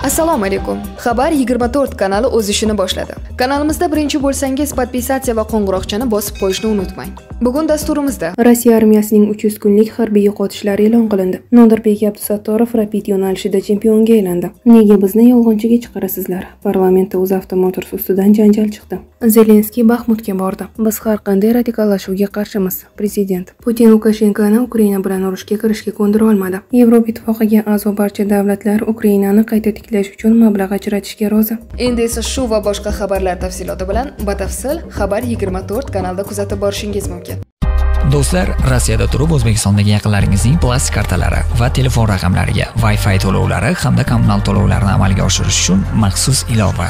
Assalomu alaykum. Xabar 24 kanali o'z ishini boshladi. Kanalimizda birinchi bo'lsangiz, podpisatsiya va qo'ng'iroqchani bosib qo'yishni unutmang. Bugun dasturimizda Rossiya armiyasining 300 kunlik harbiy yo'qotishlar e'lon qilindi. Nodirbek Abdusattorov rapid yo'nalishida chempionga aylandi. Nega bizni yolg'onchiga chiqarasizlar? Parlamentda UzAvto Motors ustidan janjal chiqdi. Zelenskiy Baxmutga bordi. Biz har qanday radikallashuvga qarshimiz. Prezident Putin Lukashenkoni Ukraina bilan urushga kirishga ko'ndira olmadi. Yevropa ittifoqiga a'zo barcha davlatlar Ukrainani qayta tiklash uchun mablag' ajratishga rozi. Endi esa shu va boshqa xabarlar tafsiloti bilan batafsil Xabar 24 kanalida kuzatib borishingiz mumkin. Do'stlar, Rossiyada turib O'zbekistondagi yaqinlaringizning plastik kartalari va telefon raqamlariga Wi-Fi to'lovlari hamda kommunal to'lovlarni amalga oshirish uchun maxsus ilova.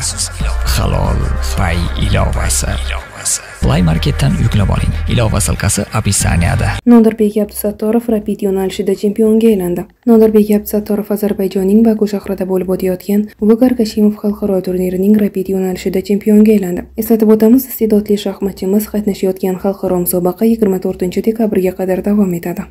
Halol Pay ilovasi. Play Marketdan yuklab oling. Ilova silkasi opisaniyada. Nodirbek Abdusattorov rapid yo'nalishida chempionga aylandi. Nodirbek Abdusattorov Ozarbayjonning Baku shahrida bo'lib o'tayotgan Vugar Kashimov xalqaro turnirining rapid yo'nalishida chempionga aylandi. Eslatib o'tamiz, iste'dodli shaxmatchimiz qatnashayotgan xalqaro musobaqa 24-dekabrga qadar davom etadi.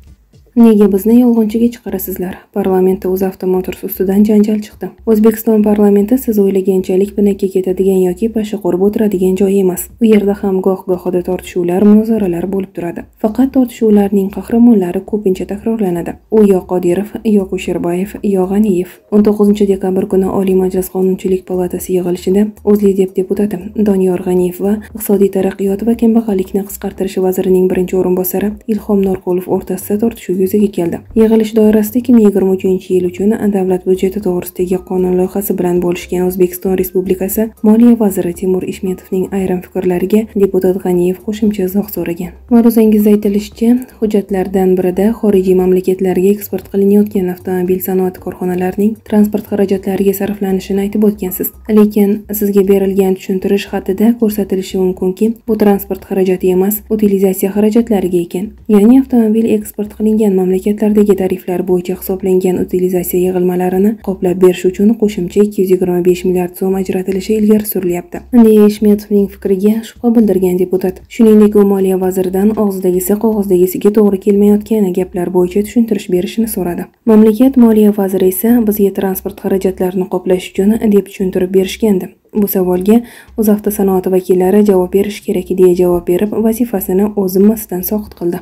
Nega bizni yolg'onchiga chiqarasizlar? Parlamentda UzAvto Motors ustidan janjal chiqdi. O'zbekiston parlamenti siz o'ylaganchalik pinakka ketadigan yoki pashsha qo'rib o'tiradigan joy emas. U yerda ham goh-gohida tortishuvlar, munozaralar bo'lib turadi. Faqat tortishuvlarning qahramonlari ko'pincha takrorlanadi. U yo Qodirov, yo Kusherbayev, yo G'aniyev. 19-dekabr kuni Oliy Majlis Qonunchilik palatasi yig'ilishida O'zLiDeP deputati Doniyor G'aniyev va Iqtisodiy taraqqiyot va kambag'allikni qisqartirish vazirining birinchi o'rinbosari Ilhom Norqulov o'rtasida tortishuv yuzaga keldi. Yig'ilish doirasida 2023-yil uchun davlat budjeti to'g'risidagi qonun loyihasi bilan bo'lishgan O'zbekiston Respublikasi Moliya vaziri Timur Ishmetovning ayrim fikrlariga deputat G'aniyev qo'shimcha izoh so'ragan. Ma'ruzangizda aytilishicha, hujjatlardan birida xorijiy mamlakatlarga eksport qilinayotgan avtomobil sanoati korxonalarining transport xarajatlariga sarflanishini aytib o'tgansiz. Lekin sizga berilgan tushuntirish xatida ko'rsatilishi mumkinki, bu transport xarajati emas, utilizatsiya xarajatlariga ekan. Ya'ni avtomobil eksport qilingan mamlakatlardagi tariflar bo'yicha hisoblangan utilizatsiya yig'ilmalarini qoplab berish uchun qo'shimcha 225 milliard so'm ajratilishi ilgari surilyapti. Deya Ishmetovning fikriga shubha bildirgan deputat. Shuningdek, u Moliya vaziridan og'zidagisi qog'ozdagisiga to'g'ri kelmayotgan gaplar bo'yicha tushuntirish berishini so'radi. Mamlakat Moliya vaziri esa bizga transport xarajatlarini qoplash uchun deb tushuntirib berishgandi. Bu savolga UzAvto sanoati vakillari javob berish kerak deya javob berib, vazifasini o'z zimmasidan soqit qildi.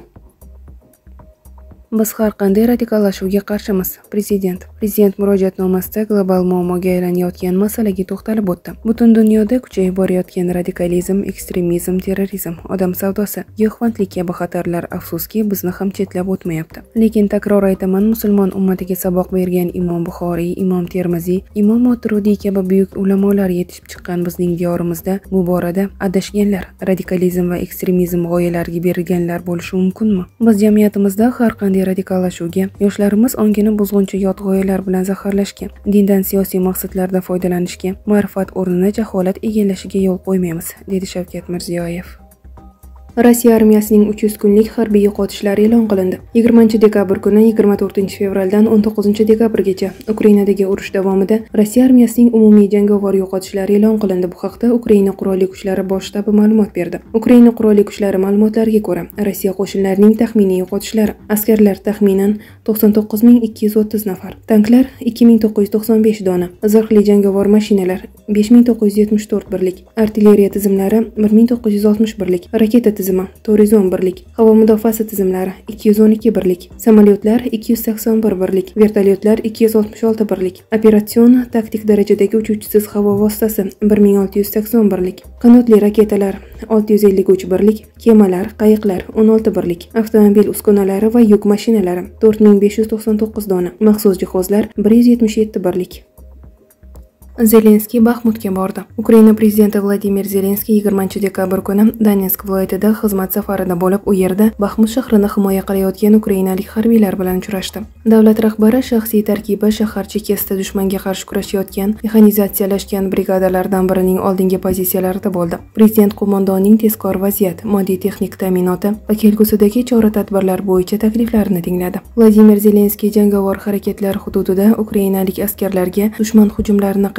Biz har qanday radikallashuvga qarshimiz. Prezident murojaatnomasida global muammoga aylanayotgan masalaga to'xtalib o'tdi. Butun dunyoda kuchayib borayotgan radikalizm, ekstremizm, terrorizm, odam savdosi, giyohvandlik kabi xatarlar afsuski bizni ham chetlab o'tmayapti. Lekin takror aytaman, musulmon ummatiga saboq bergan Imom Buxoriy, Imom Termiziy, Imom Moturidiy kabi buyuk ulamolar yetishib chiqqan bizning diyorimizda bu borada adashganlar, radikalizm va ekstremizm g'oyalariga berilganlar bo'lishi mumkinmi? Biz jamiyatimizda har qanday radikallashuvga, yoshlarimiz ongini buzg'unchi yot g'oyalar bilan zaharlashga, dindan siyosiy maqsadlarda foydalanishga, ma'rifat o'rnini jaholat egallashiga yo'l qo'ymaymiz, dedi Shavkat Mirziyoyev. Rossiya armiyasining 300 kunlik harbiy yo'qotishlar e'lon qilindi. 20-dekabr kuni 24-fevraldan 19-dekabrgacha Ukrainadagi urush davomida Rossiya armiyasining umumiy jangovar yo'qotishlari e'lon qilindi. Bu haqda Ukraina qurolli kuchlari bosh shtabi ma'lumot berdi. Ukraina qurolli kuchlari ma'lumotlariga ko'ra, Rossiya qo'shinlarining taxminiy yo'qotishlari: askarlar taxminan 99230 nafar, tanklar 2995 dona, zirhli jangovar mashinalar 5974 birlik, artilleriya tizimlari 1960 birlik, raketa tizimi 410 birlik, havo mudofaasi tizimlari 212 birlik, samolyotlar 281 birlik, vertolyotlar 266 birlik, operatsion taktik darajadagi uchuvchisiz havo vositasi 1680 birlik, qanotli raketalar 653 birlik, kemalar, qayiqlar 16 birlik, avtomobil uskunalari va yuk mashinalari 4599 dona, maxsus jihozlar 177 birlik. Zelenskiy Baxmutga bordi. Ukraina prezidenti Vladimir Zelenskiy 20-dekabr kuni Donetsk viloyatida xizmat safarida bo'lib, u yerda Baxmut shahrini himoya qilayotgan ukrainalik harbiylar bilan uchrashdi. Davlat rahbari shaxsiy tarkibi shahar chekkasida dushmanga qarshi kurashayotgan mexanizatsiyalashgan brigadalardan birining oldingi pozitsiyalarida bo'ldi. Prezident qo'mondonning tezkor vaziyat, moddiy texnik ta'minoti va kelgusidagi chora-tadbirlar bo'yicha takliflarini tingladi. Vladimir Zelenskiy jangovar harakatlar hududida ukrainalik askarlarga dushman hujumlarini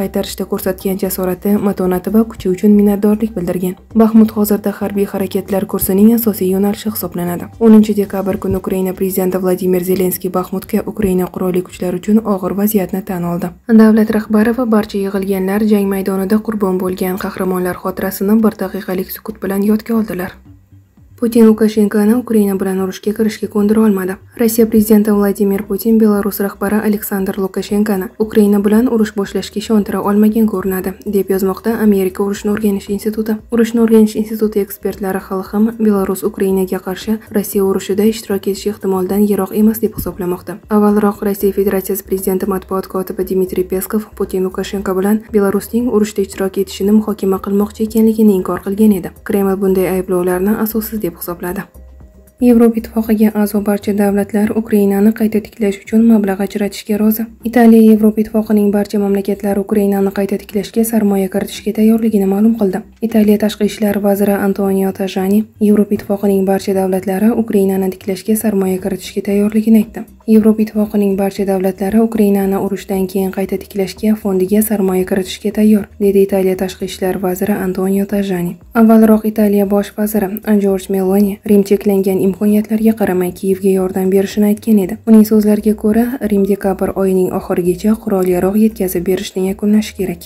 qaytarishda ko'rsatgan jasorati, matonati va kuchi uchun minnatdorlik bildirgan. Baxmut hozirda harbiy harakatlar kursining asosiy yo'nalishi hisoblanadi. 10 dekabr kuni Ukraina prezidenti Vladimir Zelenskiy Baxmutga Ukraina qurolli kuchlari uchun og'ir vaziyatni tan oldi. Davlat rahbari va barcha yig'ilganlar jang maydonida qurbon bo'lgan qahramonlar xotirasini 1 daqiqalik sukut bilan yodga oldilar. Putin Lukashenkoni Ukraina bilan urushga kirishga ko'ndira olmadi. Rossiya prezidenti Vladimir Putin Belarus rahbari Aleksandr Lukashenkoni Ukraina bilan urush boshlashga ishontira olmagan ko'rinadi, deb yozmoqda Amerika urushni o'rganish instituti. Urushni o'rganish instituti ekspertlari hali ham Belarus Ukrainaga qarshi Rossiya urushida ishtirok etishi ehtimoldan yiroq emas deb hisoblamoqda. Avvalroq Rossiya Federatsiyasi prezidenti matbuot kotibi Dmitriy Peskov Putin Lukashenko bilan Belarusning urushda ishtirok etishini muhokama qilmoqchi ekanligini inkor qilgan edi. Kreml bunday ayblovlarni asossiz deb hisobladi. Yevropa Ittifoqiga a'zo barcha davlatlar Ukrainani qayta tiklash uchun mablag' ajratishga rozi. Italiya Yevropa Ittifoqining barcha mamlakatlari Ukrainani qayta tiklashga sarmoya kiritishga tayyorligini ma'lum qildi. Italiya tashqi ishlar vaziri Antonio Tajani Yevropa Ittifoqining barcha davlatlari Ukrainani tiklashga sarmoya kiritishga tayyorligini aytdi. Yevropa Ittifoqining barcha davlatlari Ukrainani urushdan keyin qayta tiklashga fondiga sarmoya kiritishga tayyor, dedi Italiya tashqi ishlar vaziri Antonio Tajani. Avvalroq Italiya bosh vaziri Giorgia Meloni Rim cheklangan imkoniyatlarga qaramay Kiyevga yordam berishini aytgan edi. Uning so'zlariga ko'ra, Rim dekabr oyining oxirigacha qurol-yarog' yetkazib berishni yakunlashi kerak.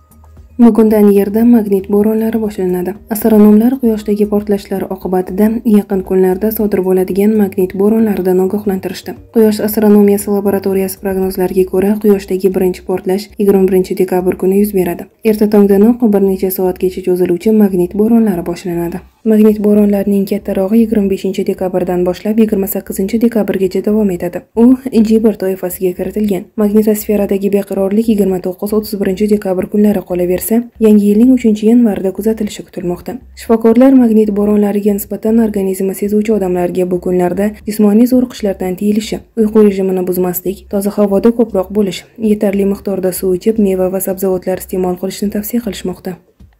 Bugundan Yerda magnit bo'ronlari boshlanadi. Astronomlar Quyoshdagi portlashlar oqibatida yaqin kunlarda sodir bo'ladigan magnit bo'ronlaridan ogohlantirishdi. Quyosh astronomiyasi laboratoriyasi prognozlariga ko'ra, Quyoshdagi birinchi portlash 21 dekabr kuni yuz beradi. Erta tongdanoq bir necha soatgacha cho'ziluvchi magnit bo'ronlari boshlanadi. Magnit bo'ronlarining kattarog'i 25 dekabrdan boshlab 28 dekabrgacha davom etadi. U J1 toifasiga kiritilgan. Magnitosferadagi beqarorlik 29-31 dekabr kunlari qolaversa, yangi yilning 3-yanvarida kuzatilishi kutilmoqda. Shifokorlar magnit bo'ronlariga nisbatan organizmi sezuvchi odamlarga bu kunlarda jismoniy zo'riqishlardan tiyilishi, uyqu rejimini buzmaslik, toza havoda ko'proq bo'lish, yetarli miqdorda suv ichib, meva va sabzavotlar iste'mol qilishni tavsiya qilishmoqda.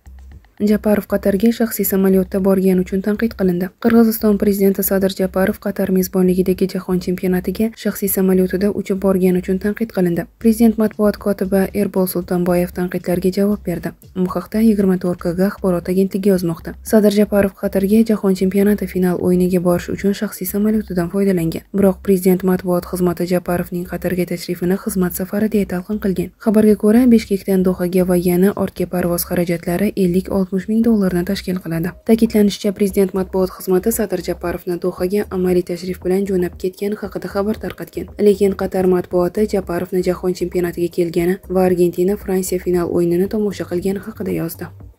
Japarov Qatarga shaxsiy samolyotda borgani uchun tanqid qilindi. Qirg'iziston prezidenti Sadir Japarov Qatar mezbonligidagi jahon chempionatiga shaxsiy samolyotida uchib borgani uchun tanqid qilindi. Prezident matbuot kotibi Erbol Sultonboyev tanqidlarga javob berdi. Bu haqda 24kg axborot agentligi yozmoqda. Sadir Japarov Qatarga jahon chempionati final o'yiniga borish uchun shaxsiy samolyotidan foydalangan. Biroq prezident matbuot xizmati Japarovning Qatarga tashrifini xizmat safari deya talqin qilgan. Xabarga ko'ra, Bishkekdan Dohaga va yana ortga parvoz xarajatlari 50-60 ming dollarni tashkil qiladi. Ta'kidlanishicha, prezident matbuot xizmati Sadir Japarovni Dohaga amaliy tashrif bilan jo'nab ketgani haqida xabar tarqatgan. Lekin Qatar matbuoti Japarovni jahon chempionatiga kelgani va Argentina Fransiya final o'yinini tomosha qilgani haqida yozdi.